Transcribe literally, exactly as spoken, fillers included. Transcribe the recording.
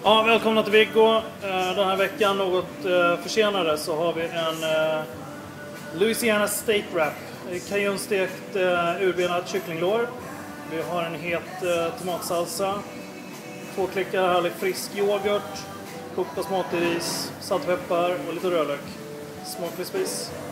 Ja, välkomna till Viggo. Den här veckan något försenade så har vi en Louisiana Steak Wrap. Cajunstekt urbenat kycklinglår. Vi har en het tomatsalsa. Två klickar härlig frisk yoghurt. Kokt basmati ris, saltpeppar och lite rödlök. Smaklig spis.